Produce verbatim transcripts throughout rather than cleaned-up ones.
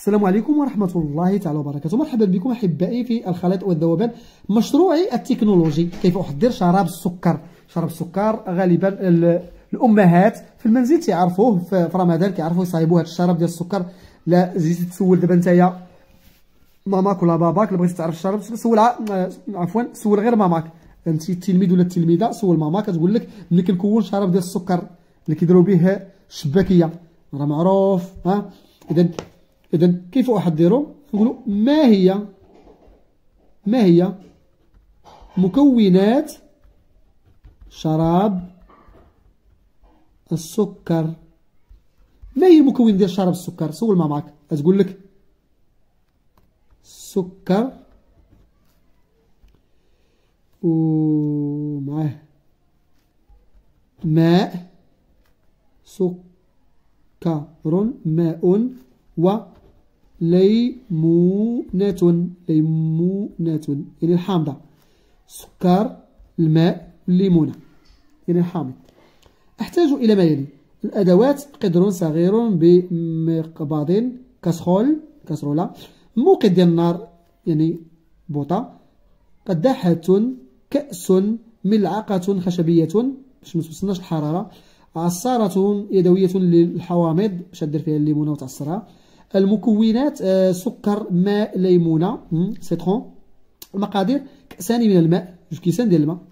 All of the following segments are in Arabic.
السلام عليكم ورحمة الله تعالى وبركاته. مرحبا بكم أحبائي في الخليط والذوبان، مشروعي التكنولوجي. كيف أحضر شراب السكر؟ شراب السكر غالبا الأمهات في المنزل تعرفوه، في رمضان كيعرفوا يصايبوا هذا الشراب ديال السكر. لا جيتي تسول دابا نتايا ماماك ولا باباك، لا بغيتي تعرف الشراب سول عفوا سول غير ماماك. انت التلميذ ولا التلميذه سول ماماك كتقول لك ملي كنكون شراب ديال السكر اللي كيديروا به الشباكيه راه معروف. ها اذا اذا كيف احضره؟ نقولوا ما هي ما هي مكونات شراب السكر. ما هي المكون ديال شراب السكر؟ سول ماماك غتقول لك سكر ومعاه ماء، سكر ماء وليمونة، ليمونة يعني الحامضة. سكر الماء الليمونة يعني الحامض. أحتاج إلى ما يلي: الأدوات: قدر صغير بمقبض، كاسرول كاسرولة، موقد ديال النار يعني بوطة، قداحة، كأس، ملعقة خشبية باش ما توصلناش الحرارة، عصارة يدوية للحوامض باش دير فيها الليمونة وتعصرها. المكونات: آه سكر ماء ليمونة سيترون. المقادير: كأسان من الماء، جوج كيسان ديال الماء،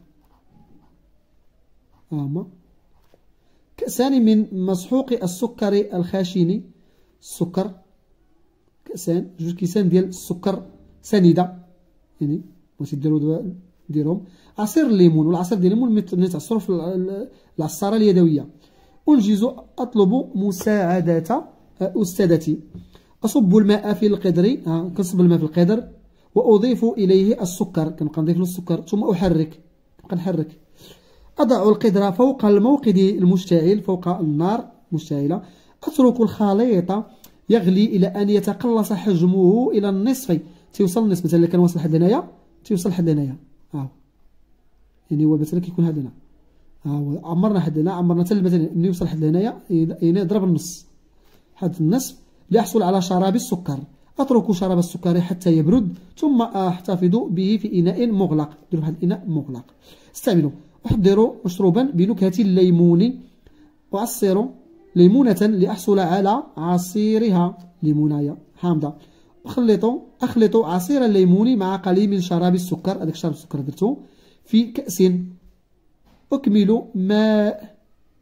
هما كأسان من مسحوق السكر الخاشن، السكر كأسان، جوج كيسان ديال السكر سنيدة يعني بغيتي ديرو ديرهم. عصير الليمون، والعصير ديال الليمون ملي تعصرو في العصارة اليدوية. أنجز، أطلب مساعدة أستاذتي. أصب الماء في القدر، ها كنصب الماء في القدر، وأضيف إليه السكر، كنبقى نضيف له السكر، ثم أحرك، نبقى نحرك. أضع القدر فوق الموقد المشتعل، فوق النار مشتعلة. أترك الخليط يغلي إلى أن يتقلص حجمه إلى النصف، تيوصل النصف. مثلا كان واصل لحد هنايا تيوصل لحد هنايا، ها يعني هو مثلا كيكون هذا هنا، ها هو عمرنا حد هنا، عمرنا حتى مثلا ملي يوصل لحد هنايا يعني يضرب النص حد النصف ليحصل على شراب السكر. أترك شراب السكر حتى يبرد، ثم أحتفظ به في إناء مغلق. ديروا واحد الإناء مغلق. استعملوا. أحضر مشروبا بنكهة الليمون، أعصر ليمونة لأحصل على عصيرها، ليموناية حامضة. أخلط أخلط عصير الليمون مع قليل من شراب السكر، هذاك شراب السكر درتو في كأس. أكمل ماء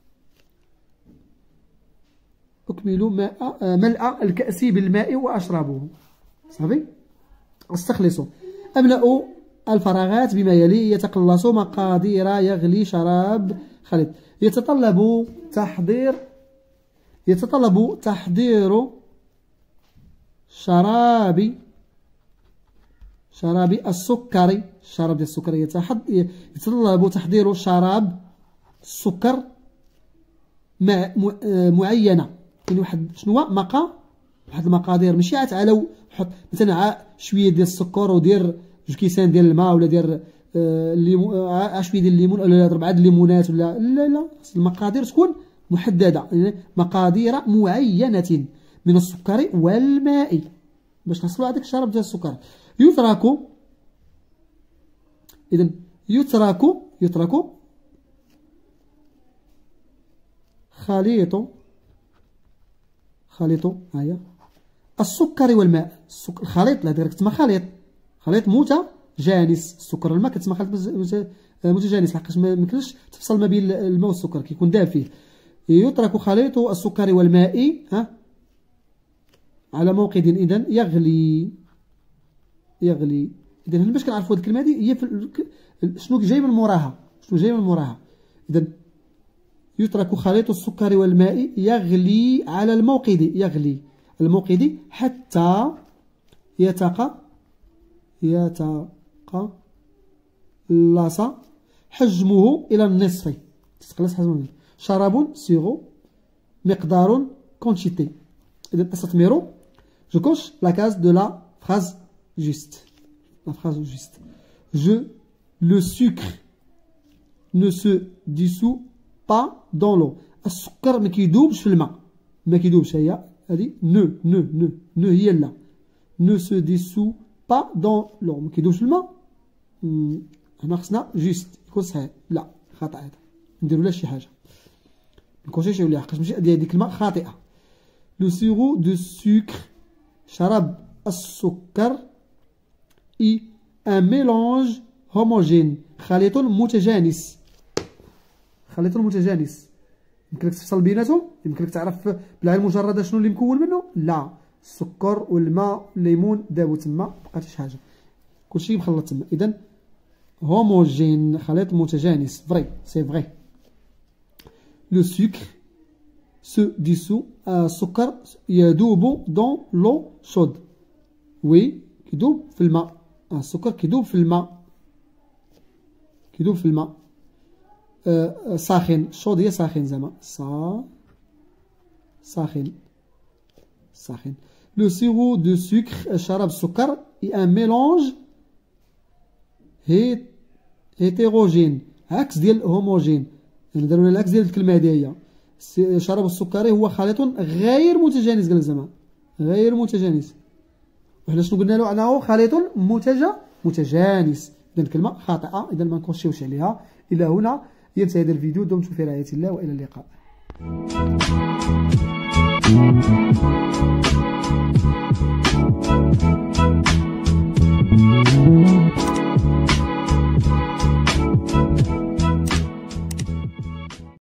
أكمل ماء ملء الكأس بالماء وأشربه. صافي. أستخلص. أملأ الفراغات بما يلي: يتقلص مقادير يغلي شراب خليط. يتطلب تحضير يتطلب تحضير شراب شراب السكر، شراب ديال السكر يتطلب تحضير شراب السكر معينة. يعني واحد شنو هو مقا واحد المقادير، ماشي عاد على حط مثلا شويه ديال السكر ودير جوج كيسان ديال الماء، ولا دير الليمون شويه ديال الليمون، ولا اربعه الليمونات، ولا لا لا. المقادير تكون محدده، يعني مقادير معينه من السكر والماء باش نحصلوا على داك الشراب ديال السكر. يترك اذا يترك يترك خليط خليط هيا السكر والماء. الخليط لا دير كتسمى خليط خليط متجانس. السكر والماء كتسمى خليط متجانس، لحقاش ما يمكنش تفصل ما بين الماء والسكر، كيكون داب فيه. يترك خليط السكر والماء ها على موقد اذا يغلي يغلي. اذا باش كنعرفوا هذه الكلمه هذه هي في شنو جاي من موراها، شنو جاي من موراها. اذا يترك خليط السكر والماء يغلي على الموقد، يغلي الموقد حتى يتق يتقلص حجمه إلى النصف. تتقلص حجمه. شراب سيغو مقدار كونتيتي. إذا أستثمر. Je coche la case de la phrase juste. La phrase juste. Je le sucre ne se dissout با دون لو. السكر ما كيدوبش في الماء، ما كيدوبش. هي هذه نو نو نو نو هي لا. نو سو ديسو با دون لو، ما كيدوبش الماء. هنا خصنا جوست يكون صحيح. لا خطأ، هذا نديرو لا شي حاجة نكوشيشيو ليها حقاش ماشي ديال ديك الماء خاطئة. لو سيرو دو سكر، شراب السكر. اي ان ميلونج هوموجين، خليط متجانس. خليط متجانس يمكنلك تفصل بيناتهم، يمكنلك تعرف بالعين المجردة شنو اللي مكون منه. لا، السكر والماء الليمون دابو تما، مبقاتش حاجة، كلشي مخلط تما. إذا هوموجين خليط متجانس. فري، سي فري. لو سكر سو ديسو، السكر يذوب دون لو شود. وي كيذوب في الماء، السكر كيذوب في الماء، كيذوب في الماء. أه ساخن، شود هي ساخن زعما، صا ساخن ساخن. لو سيرو دو سكر، شراب السكر. اي ان ميلونج هي هيتيروجين، عكس ديال هوموجين، يعني داروا لنا العكس ديال الكلمة هذه. هي شراب السكري هو خليط غير متجانس، قال زعما غير متجانس. وحنا شنو قلنا له؟ انه خليط متجا متجانس. اذا الكلمة خاطئة، اذا ما نكونشيوش عليها. الى هنا ينتهي هذا الفيديو، دمتم في رعاية الله والى اللقاء.